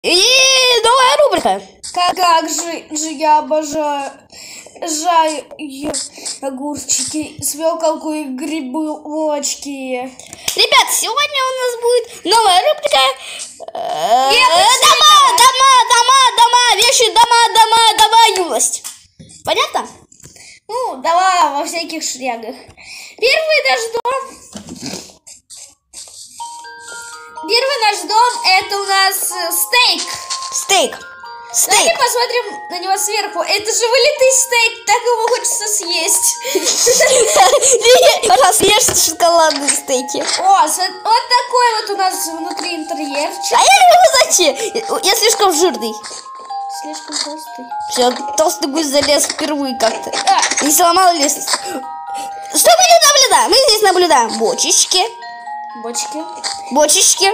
И новая рубрика. Как же я обожаю огурчики, свеколку и грибочки. Ребят, сегодня у нас будет новая рубрика. Дома, вещи, дома, юность. Понятно? Ну, давай во всяких шрягах. Первый наш дом это у нас стейк. Стейк. Давайте посмотрим на него сверху. Это же вылитый стейк, так его хочется съесть. Съешь шоколадные стейки. О, вот такой вот у нас внутри интерьерчик. А я не могу зайти. Я слишком жирный. Слишком толстый. Все, толстый гусь залез впервые как-то. Не сломал лестницу. Что мы тут наблюдаем? Мы здесь наблюдаем бочечки. Бочечки.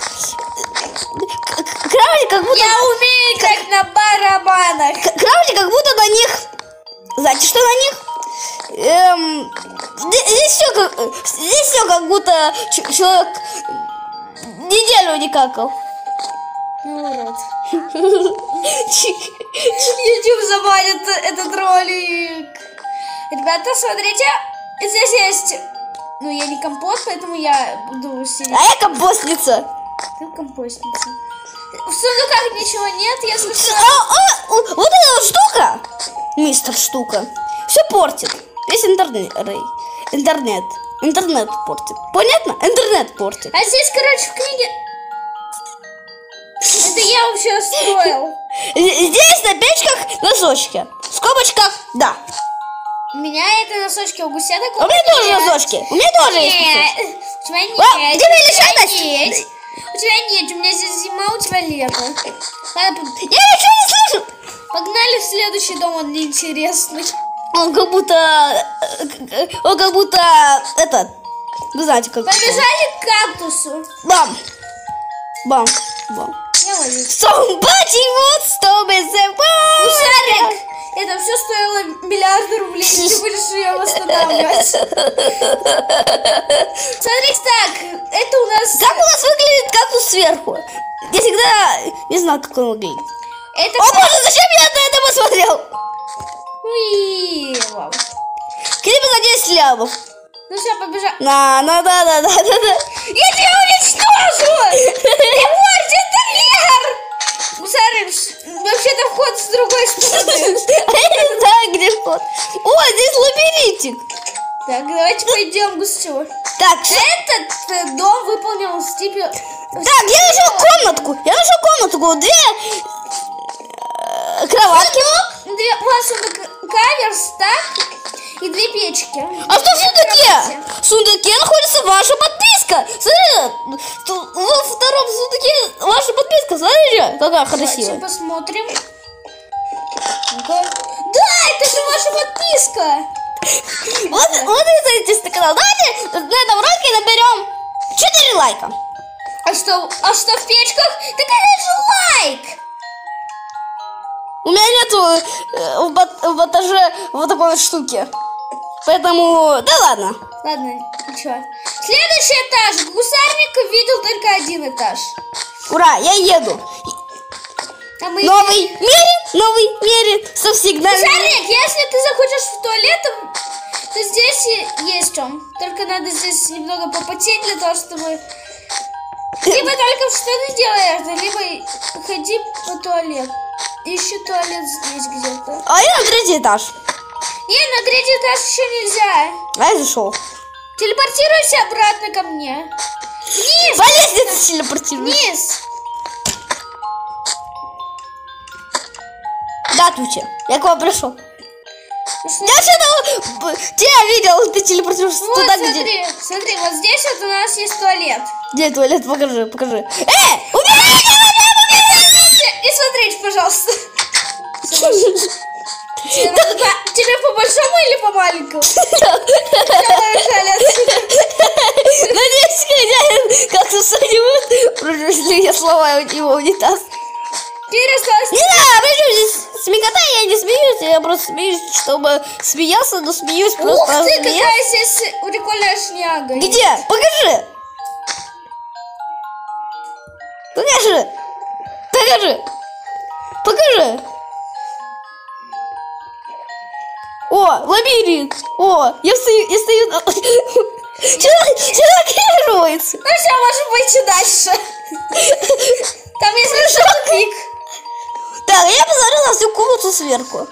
Кровати как будто... Я умею играть на барабанах. Кровати как будто на них... Знаете, что на них? Здесь все как будто человек неделю не какал. Ну, урод. YouTube забанит этот ролик. Ребята, смотрите. Здесь есть... Ну, я не компот, поэтому я буду сидеть. А я компостница. Ты компостница. В сундуках ничего нет, если что. Вот эта вот штука, мистер штука, все портит. Весь интернет портит. Понятно? Интернет портит. А здесь, короче, в книге... Это я вообще строил. Здесь на печках носочки. В скобочках, да. У меня это носочки, у гуся такого. У меня тоже носочки. У меня тоже есть носочки. У тебя нет. Где мои лишайность? У тебя нет, у меня здесь зима, у тебя лето. Ладно, я ничего не слышу. Погнали в следующий дом, он неинтересный. Он как будто этот, вы знаете как. Побежали к кактусу. Бам. Я ловлю. Somebody wants to be the one. Гусарик, это все стоило миллиарды рублей, ты будешь ее восстанавливать. Смотрите так, это у нас... Как у нас выглядит кактус сверху? Я всегда не знал, как он выглядит. Это О боже, зачем я на это посмотрел? Вау. Клипы за 10 лямов. Ну все, побежали. Да. Я тебя уничтожу! Ты портишь интерьер! Гусарик, вообще-то вход с другой стороны. А я не знаю, где вход. О, здесь лабиринтик. Так, давайте пойдем, Гусю. Так, Этот дом выполнен в стиле... Так, я нашел комнатку. Две кроватки. У вас каверстак и две печки. А что в сундуке? В сундуке находится ваша подписка. Смотри, во втором сундуке ваша подписка. Смотрите, какая красивая. Давайте посмотрим. Да, это же ваша подписка. Вот и зайдите на канал. Давайте на этом ролике наберем 4 лайка. А что в печках? Так это же лайк! У меня нету в батаже вот такой вот штуки. Поэтому, да ладно. Ладно, ничего. Следующий этаж. Гусарник видел только один этаж. Ура, я еду. А мы... Новый мерин со сигналом. Гусарник, если ты захочешь в туалет, то здесь есть он. Только надо здесь немного попотеть для того, чтобы... Либо только в штаны делай это, либо ходи по туалету. Ищи туалет здесь где-то. А я на 3-й этаж. Нет, на 3-й этаж еще нельзя. А я зашел. Телепортируйся обратно ко мне. Вниз! По лестнице телепортируйся. Вниз! Да, Туча, я к вам пришел. Я что-то тебя видел, ты телепортируешься вот, туда, смотри, где... Смотри, вот здесь вот у нас есть туалет. Где туалет? Покажи. Убери! И смотрите, пожалуйста. Тебе по большому или по маленькому? Надеюсь, хозяин как-то что-нибудь, если я сломаю его унитаз. Теперь осталось... Не знаю, причем здесь смекота, я не смеюсь, я просто смеюсь, чтобы смеяться, но смеюсь просто... Ух ты, какая здесь прикольная шняга. Где? Покажи! покажи. Покажи. О, лабиринт. О, я стою. Человек тренируется. Ну все, можем пойти дальше. Там есть большой тупик. Так, я посмотрю на всю комнату сверху.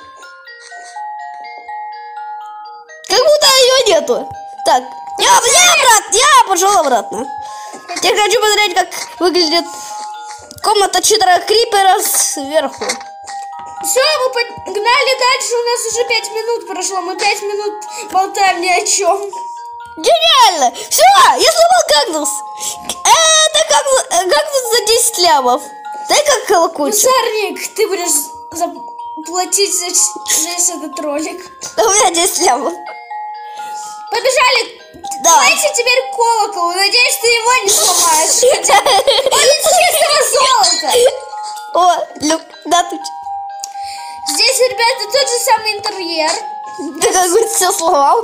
Как будто ее нету. Так, я пошел обратно. Я хочу посмотреть, как выглядит комната 4 крипера сверху. Все, мы погнали дальше, у нас уже 5 минут прошло, мы 5 минут болтаем ни о чем. Гениально! Все, я сломал кактус. Это кактус за 10 лямов. Дай как колокольчик. Мусорник, ты будешь заплатить за весь этот ролик. У меня 10 лямов. Побежали. Давай. Давайте теперь колокол. Надеюсь, ты его не сломаешь. Он из чистого золота. О, Люк, да тут. Здесь, ребята, тот же самый интерьер. Ты как бы все сломал.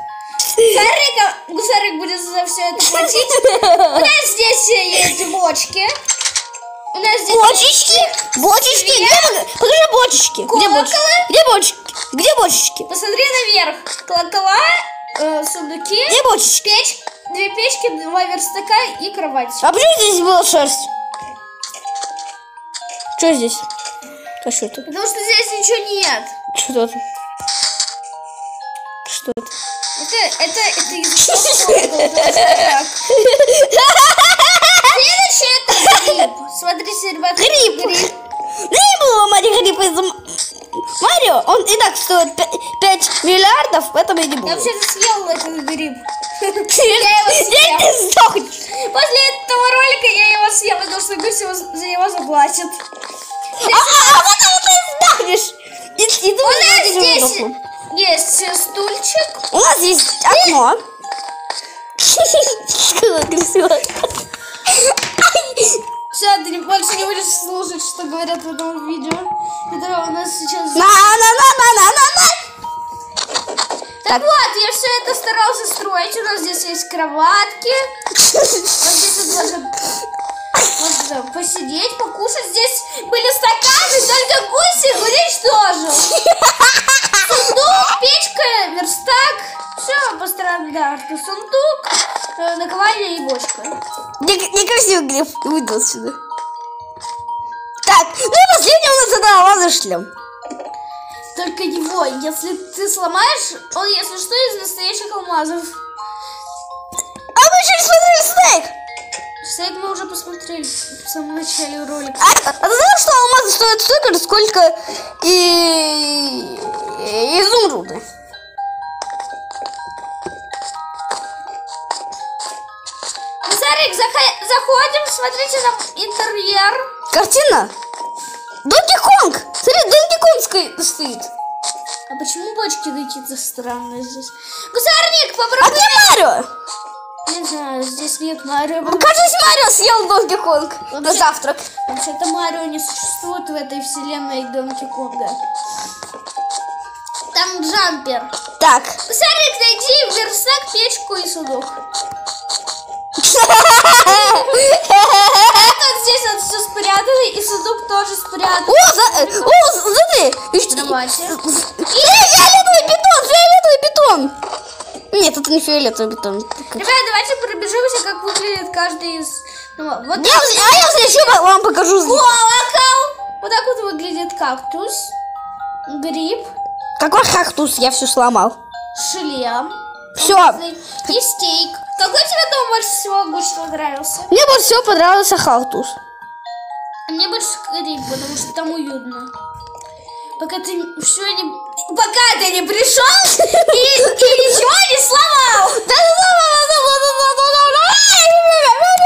Гусарик будет за все это платить. У нас здесь есть бочки. У нас здесь Бочечки? Бочечки? Покажи бочечки. Где бочечки? Где бочечки? Где бочечки? Посмотри наверх. Колокола, сундуки. Где бочечки? Печь, 2 печки, 2 верстака и кровать. А почему здесь была шерсть? Что здесь? А что это? Потому что здесь ничего нет. Что это? Что это? Это язык. Следующий это гриб. Смотрите, ребята. Гриб. Да не было ломать гриб из-за Марио. Он и так стоит 5 миллиардов, поэтому я не буду. Я вообще-то съел этот гриб. Я его Где съел. ты сдохнешь? После этого ролика я его съел, потому что Гуся за него заплатит. А потом ты сдохнешь. И У нас здесь есть стульчик. У нас есть окно. Как красиво. Все, ты больше не будешь слушать, что говорят в этом видео. Это у нас сейчас... Так вот, я все это старался строить. У нас здесь есть кроватки. Вот здесь вот можно посидеть, покушать. Здесь были стаканы, только Гусик уничтожил. Сундук, печка, верстак. Все по стандарту. Сундук, наковальня и бочка. Некрасивый гриб. Выйду отсюда. Так, ну и последний у нас это алмазный шлем. Только его, если ты сломаешь, он, если что, из настоящих алмазов. А мы еще не смотрели Снейк. Снейк мы уже посмотрели в самом начале ролика. А ты знаешь, что алмазы стоят столько же, сколько и изумруды? Мусарик, заходим, смотрите на интерьер. Картина? Донки Конг! Смотри, Донки Конг стоит. А почему бочки какие-то странные здесь? Мусарник, А попробуй. где Марио? Не знаю, здесь нет Марио. Кажется, Марио съел Донки Конг на завтрак. Вообще-то Марио не существует в этой вселенной Донки Конга. Там джампер. Так. Мусарик, найди верстак, печку и сундук. Вот здесь вот все спрятано, и сундук тоже спрятан. Смотри. Давайте. Фиолетовый бетон. Нет, это не фиолетовый бетон. Ребята, давайте пробежимся, как выглядит каждый из... Ну, вот Я еще вам покажу. колокол. Вот так вот выглядит кактус. Гриб. Какой кактус? Я все сломал. Шлем. Все. И стейк. Какой тебе дом больше всего, Гусь, понравился? Мне больше всего понравился кактус. А мне больше гриб, потому что там уютно. Пока ты все не... Пока ты не пришел и ничего не сломал!